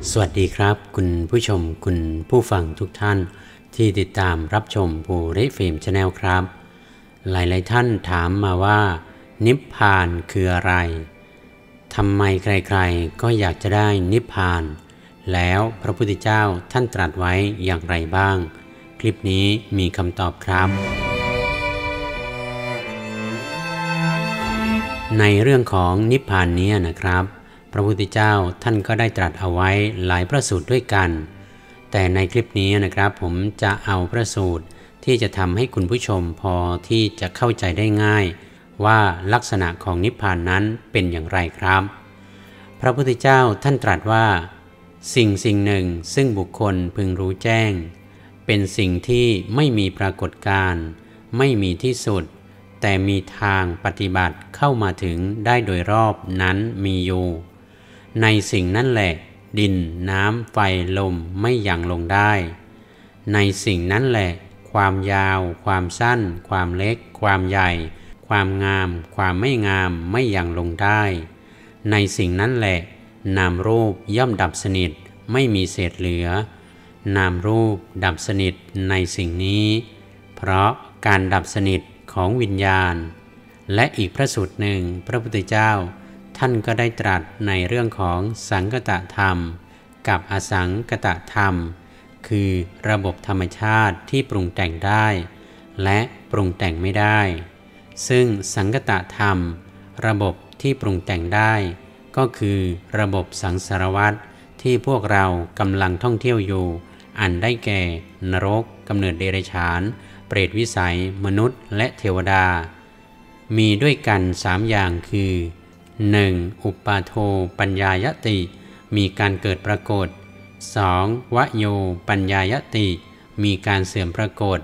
สวัสดีครับคุณผู้ชมคุณผู้ฟังทุกท่านที่ติดตามรับชมภูริฟิล์ม Channel ครับหลายๆท่านถามมาว่านิพพานคืออะไรทำไมใครๆก็อยากจะได้นิพพานแล้วพระพุทธเจ้าท่านตรัสไว้อย่างไรบ้างคลิปนี้มีคำตอบครับในเรื่องของนิพพานนี้นะครับพระพุทธเจ้าท่านก็ได้ตรัสเอาไว้หลายพระสูตรด้วยกันแต่ในคลิปนี้นะครับผมจะเอาพระสูตรที่จะทำให้คุณผู้ชมพอที่จะเข้าใจได้ง่ายว่าลักษณะของนิพพานนั้นเป็นอย่างไรครับพระพุทธเจ้าท่านตรัสว่าสิ่งหนึ่งซึ่งบุคคลพึงรู้แจ้งเป็นสิ่งที่ไม่มีปรากฏการณ์ไม่มีที่สุดแต่มีทางปฏิบัติเข้ามาถึงได้โดยรอบนั้นมีอยู่ในสิ่งนั้นแหละดินน้ำไฟลมไม่หยั่งลงได้ในสิ่งนั้นแหละความยาวความสั้นความเล็กความใหญ่ความงามความไม่งามไม่หยั่งลงได้ในสิ่งนั้นแหละนามรูปย่อมดับสนิทไม่มีเศษเหลือนามรูปดับสนิทในสิ่งนี้เพราะการดับสนิทของวิญญาณและอีกพระสูตรหนึ่งพระพุทธเจ้าท่านก็ได้ตรัสในเรื่องของสังคตธรรมกับอสังคตธรรมคือระบบธรรมชาติที่ปรุงแต่งได้และปรุงแต่งไม่ได้ซึ่งสังคตธรรมระบบที่ปรุงแต่งได้ก็คือระบบสังสารวัฏที่พวกเรากำลังท่องเที่ยวอยู่อันได้แก่นรกกำเนิดเดรัจฉานเปรตวิสัยมนุษย์และเทวดามีด้วยกัน3อย่างคือ 1. อุปาโทปัญญายติมีการเกิดปรากฏ 2. วโยปัญญายติมีการเสื่อมปรากฏ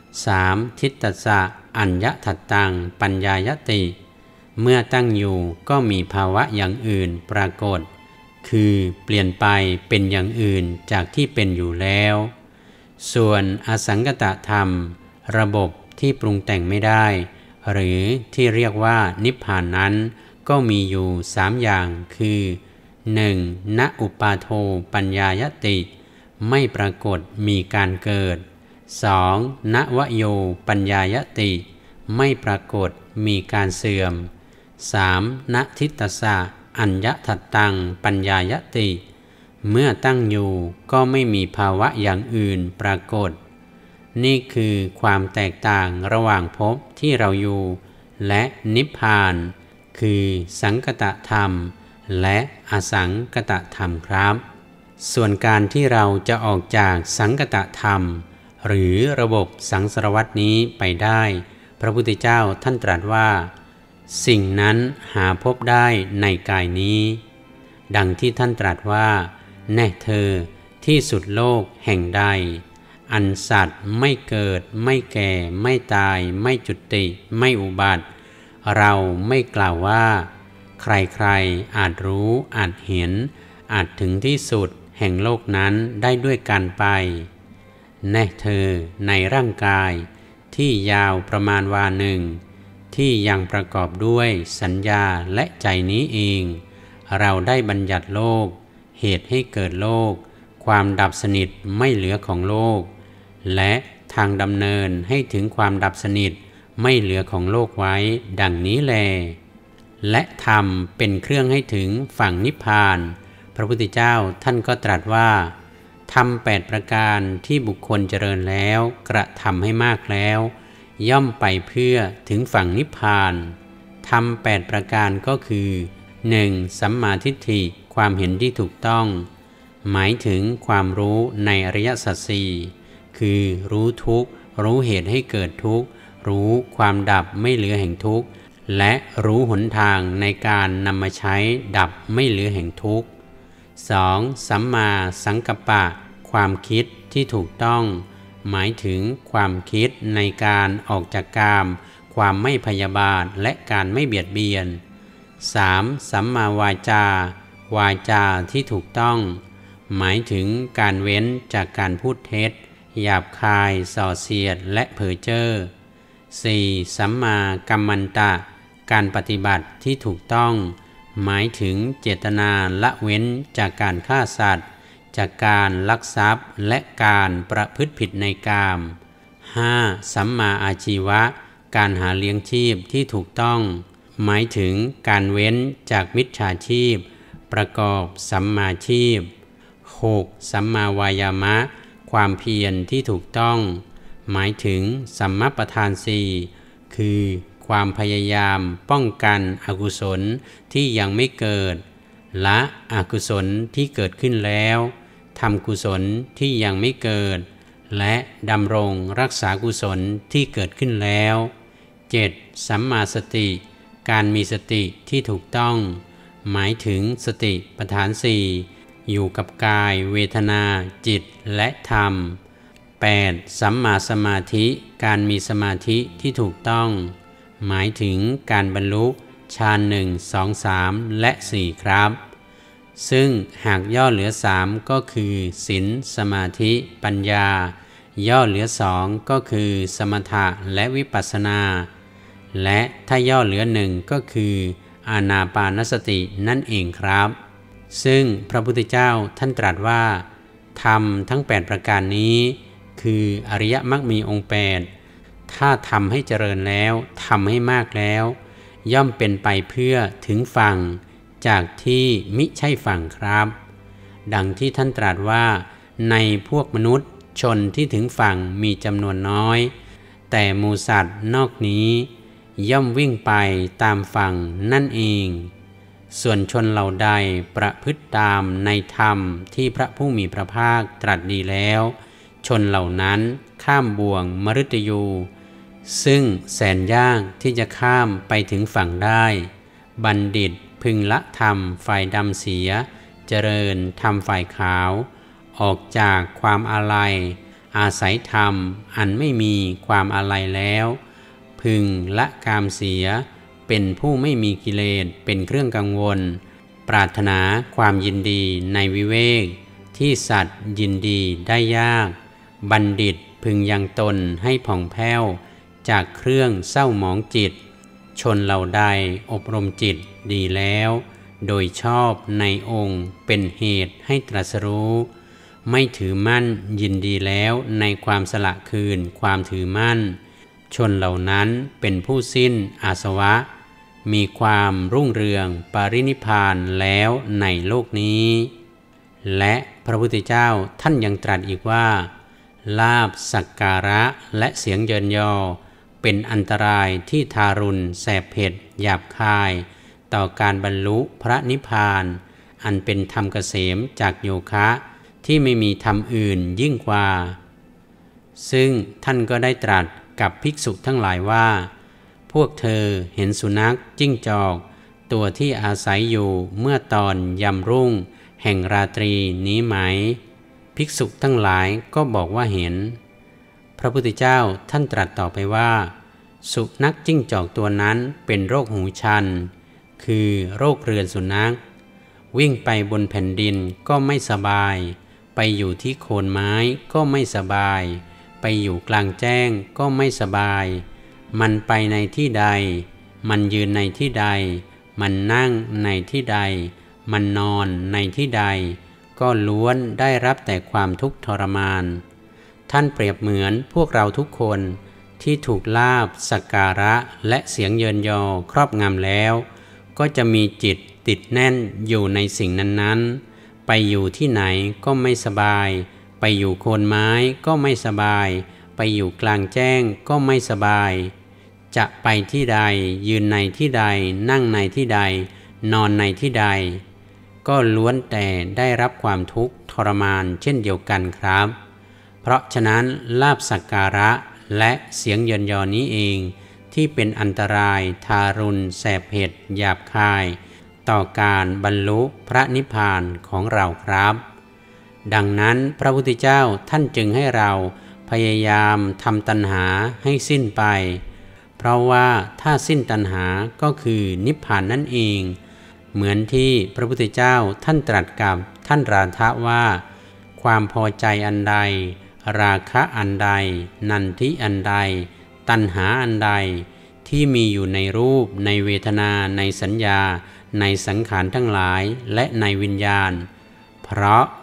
3. ทิฏฐสะอัญญทัตตังปัญญายติเมื่อตั้งอยู่ก็มีภาวะอย่างอื่นปรากฏคือเปลี่ยนไปเป็นอย่างอื่นจากที่เป็นอยู่แล้วส่วนอสังคตธรรมระบบที่ปรุงแต่งไม่ได้หรือที่เรียกว่านิพพานนั้นก็มีอยู่3อย่างคือ 1. ณอุปาโทปัญญายติไม่ปรากฏมีการเกิด 2. ณวโยปัญญายติไม่ปรากฏมีการเสื่อม 3. ณทิฏฐสะอัญญทัตตังปัญญายติเมื่อตั้งอยู่ก็ไม่มีภาวะอย่างอื่นปรากฏนี่คือความแตกต่างระหว่างภพที่เราอยู่และนิพพานคือสังคตธรรมและอสังคตธรรมครับส่วนการที่เราจะออกจากสังคตธรรมหรือระบบสังสารวัฏนี้ไปได้พระพุทธเจ้าท่านตรัสว่าสิ่งนั้นหาพบได้ในกายนี้ดังที่ท่านตรัสว่าแน่เธอที่สุดโลกแห่งใดอันสัตว์ไม่เกิดไม่แก่ไม่ตายไม่จุติไม่อุบัติเราไม่กล่าวว่าใครๆอาจรู้อาจเห็นอาจถึงที่สุดแห่งโลกนั้นได้ด้วยกันไปแน่เธอในร่างกายที่ยาวประมาณวาหนึ่งที่ยังประกอบด้วยสัญญาและใจนี้เองเราได้บัญญัติโลกเหตุให้เกิดโลกความดับสนิทไม่เหลือของโลกและทางดำเนินให้ถึงความดับสนิทไม่เหลือของโลกไว้ดังนี้แลและธรรมเป็นเครื่องให้ถึงฝั่งนิพพานพระพุทธเจ้าท่านก็ตรัสว่าธรรม8ประการที่บุคคลเจริญแล้วกระทำให้มากแล้วย่อมไปเพื่อถึงฝั่งนิพพานธรรม8ประการก็คือ 1. สัมมาทิฏฐิความเห็นที่ถูกต้องหมายถึงความรู้ในอริยสัจสี่คือรู้ทุกข์รู้เหตุให้เกิดทุกข์รู้ความดับไม่เหลือแห่งทุกข์และรู้หนทางในการนำมาใช้ดับไม่เหลือแห่งทุกข์ 2. สัมมาสังกัปปะความคิดที่ถูกต้องหมายถึงความคิดในการออกจากกามความไม่พยาบาทและการไม่เบียดเบียน 3. สัมมาวาจาวาจาที่ถูกต้องหมายถึงการเว้นจากการพูดเท็จหยาบคายส่อเสียดและเพ้อเจ้อ 4. สัมมากัมมันตะการปฏิบัติที่ถูกต้องหมายถึงเจตนาละเว้นจากการฆ่าสัตว์จากการลักทรัพย์และการประพฤติผิดในกาม 5. สัมมาอาชีวะการหาเลี้ยงชีพที่ถูกต้องหมายถึงการเว้นจากมิจฉาชีพประกอบสัมมาชีพ 6. สัมมาวายามะความเพียรที่ถูกต้องหมายถึงสัมมาประธานสี่คือความพยายามป้องกันอกุศลที่ยังไม่เกิดละอกุศลที่เกิดขึ้นแล้วทำกุศลที่ยังไม่เกิดและดำรงรักษากุศลที่เกิดขึ้นแล้ว 7. สัมมาสติการมีสติที่ถูกต้องหมายถึงสติปัฏฐานสี่อยู่กับกายเวทนาจิตและธรรม 8. สัมมาสมาธิการมีสมาธิที่ถูกต้องหมายถึงการบรรลุฌาน1 2 3และ4ครับซึ่งหากย่อเหลือ3ก็คือศีลสมาธิปัญญาย่อเหลือ2ก็คือสมถะและวิปัสสนาและถ้าย่อเหลือ1ก็คืออานาปานสตินั่นเองครับซึ่งพระพุทธเจ้าท่านตรัสว่าธรรมทั้ง8ประการนี้คืออริยมรรคมีองค์8ถ้าทำให้เจริญแล้วทำให้มากแล้วย่อมเป็นไปเพื่อถึงฝั่งจากที่มิใช่ฝั่งครับดังที่ท่านตรัสว่าในพวกมนุษย์ชนที่ถึงฝั่งมีจำนวนน้อยแต่หมู่สัตว์นอกนี้ย่อมวิ่งไปตามฝั่งนั่นเองส่วนชนเหล่าใดประพฤติตามในธรรมที่พระผู้มีพระภาคตรัสดีแล้วชนเหล่านั้นข้ามบ่วงมฤตยูซึ่งแสนยากที่จะข้ามไปถึงฝั่งได้บัณฑิตพึงละธรรมฝ่ายดำเสียเจริญธรรมฝ่ายขาวออกจากความอาลัยอาศัยธรรมอันไม่มีความอาลัยแล้วพึงละกามเสียเป็นผู้ไม่มีกิเลสเป็นเครื่องกังวลปรารถนาความยินดีในวิเวกที่สัตว์ยินดีได้ยากบัณฑิตพึงยังตนให้ผ่องแผ้วจากเครื่องเศร้าหมองจิตชนเหล่าใดอบรมจิตดีแล้วโดยชอบในองค์เป็นเหตุให้ตรัสรู้ไม่ถือมั่นยินดีแล้วในความสละคืนความถือมั่นชนเหล่านั้นเป็นผู้สิ้นอาสวะมีความรุ่งเรืองปรินิพพานแล้วในโลกนี้และพระพุทธเจ้าท่านยังตรัสอีกว่าลาภสักการะและเสียงเยินยอเป็นอันตรายที่ทารุณแสบเผ็ดหยาบคายต่อการบรรลุพระนิพพานอันเป็นธรรมเกษมจากโยคะที่ไม่มีธรรมอื่นยิ่งกว่าซึ่งท่านก็ได้ตรัสกับภิกษุทั้งหลายว่าพวกเธอเห็นสุนัขจิ้งจอกตัวที่อาศัยอยู่เมื่อตอนยามรุ่งแห่งราตรีนี้ไหมภิกษุทั้งหลายก็บอกว่าเห็นพระพุทธเจ้าท่านตรัสต่อไปว่าสุนัขจิ้งจอกตัวนั้นเป็นโรคหูชันคือโรคเรื้อนสุนัขวิ่งไปบนแผ่นดินก็ไม่สบายไปอยู่ที่โคนไม้ก็ไม่สบายไปอยู่กลางแจ้งก็ไม่สบายมันไปในที่ใดมันยืนในที่ใดมันนั่งในที่ใดมันนอนในที่ใดก็ล้วนได้รับแต่ความทุกข์ทรมานท่านเปรียบเหมือนพวกเราทุกคนที่ถูกลาภสักการะและเสียงเยินยอครอบงำแล้วก็จะมีจิตติดแน่นอยู่ในสิ่งนั้นๆไปอยู่ที่ไหนก็ไม่สบายไปอยู่โคนไม้ก็ไม่สบายไปอยู่กลางแจ้งก็ไม่สบายจะไปที่ใดยืนในที่ใดนั่งในที่ใดนอนในที่ใดก็ล้วนแต่ได้รับความทุกข์ทรมานเช่นเดียวกันครับเพราะฉะนั้นลาภสักการะและเสียงเยินยอนี้เองที่เป็นอันตรายทารุณแสบเผ็ดหยาบคายต่อการบรรลุพระนิพพานของเราครับดังนั้นพระพุทธเจ้าท่านจึงให้เราพยายามทำตัณหาให้สิ้นไปเพราะว่าถ้าสิ้นตัณหาก็คือนิพพานนั่นเองเหมือนที่พระพุทธเจ้าท่านตรัสกับท่านราธะว่าความพอใจอันใดราคะอันใดนันทิอันใดตัณหาอันใดที่มีอยู่ในรูปในเวทนาในสัญญาในสังขารทั้งหลายและในวิญญาณเพราะ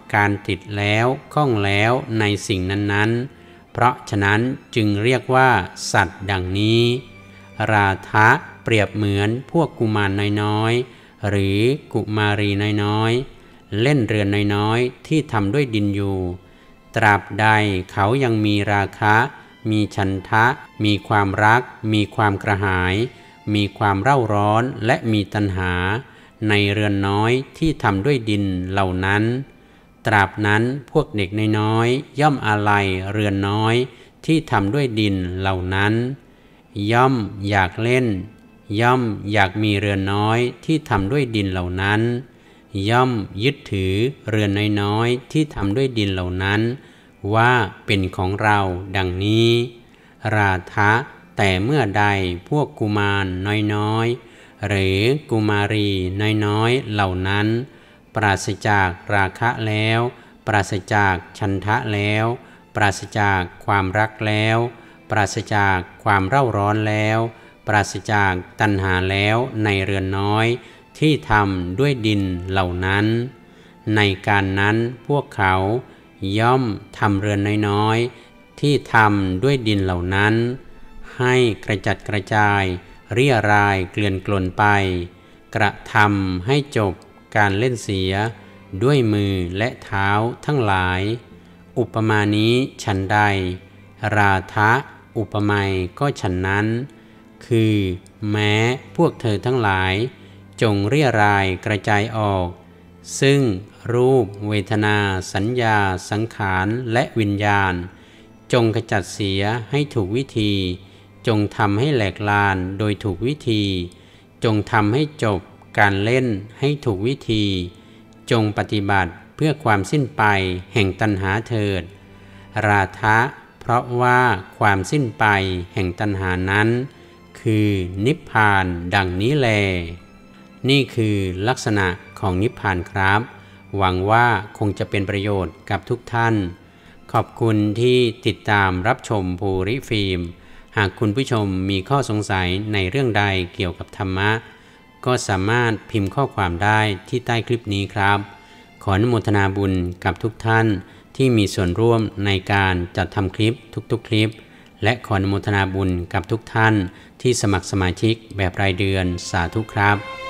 การติดแล้วข้องแล้วในสิ่งนั้นๆเพราะฉะนั้นจึงเรียกว่าสัตว์ดังนี้ราทะเปรียบเหมือนพวกกุมารน้อยๆหรือกุมารีน้อยๆเล่นเรือนน้อยๆที่ทำด้วยดินอยู่ตราบใดเขายังมีราคะมีฉันทะมีความรักมีความกระหายมีความเร่าร้อนและมีตัณหาในเรือนน้อยที่ทำด้วยดินเหล่านั้นตราบนั้นพวกเด็กน้อยๆย่อมอาลัยเรือนน้อยที่ทำด้วยดินเหล่านั้นย่อมอยากเล่นย่อมอยากมีเรือนน้อยที่ทำด้วยดินเหล่านั้นย่อมยึดถือเรือนน้อยๆที่ทำด้วยดินเหล่านั้นว่าเป็นของเราดังนี้ราทะแต่เมื่อใดพวกกุมารน้อยๆหรือกุมารีน้อยๆเหล่านั้นปราศจากราคะแล้วปราศจากฉันทะแล้วปราศจากความรักแล้วปราศจากความเร่าร้อนแล้วปราศจากตัณหาแล้วในเรือนน้อยที่ทำด้วยดินเหล่านั้นในการนั้นพวกเขาย่อมทำเรือนน้อยๆที่ทำด้วยดินเหล่านั้นให้กระจัดกระจายเรี่ยรายเกลื่อนกลนไปกระทำให้จบการเล่นเสียด้วยมือและเท้าทั้งหลายอุปมานี้ฉันใดราทะอุปไมยก็ฉันนั้นคือแม้พวกเธอทั้งหลายจงเรี่ยรายกระจายออกซึ่งรูปเวทนาสัญญาสังขารและวิญญาณจงขจัดเสียให้ถูกวิธีจงทำให้แหลกลานโดยถูกวิธีจงทำให้จบการเล่นให้ถูกวิธีจงปฏิบัติเพื่อความสิ้นไปแห่งตัณหาเถิดราทะเพราะว่าความสิ้นไปแห่งตัณหานั้นคือนิพพานดังนี้แลนี่คือลักษณะของนิพพานครับหวังว่าคงจะเป็นประโยชน์กับทุกท่านขอบคุณที่ติดตามรับชมภูริฟิล์มหากคุณผู้ชมมีข้อสงสัยในเรื่องใดเกี่ยวกับธรรมะก็สามารถพิมพ์ข้อความได้ที่ใต้คลิปนี้ครับขออนุโมทนาบุญกับทุกท่านที่มีส่วนร่วมในการจัดทำคลิปทุกๆคลิปและขออนุโมทนาบุญกับทุกท่านที่สมัครสมาชิกแบบรายเดือนสาธุครับ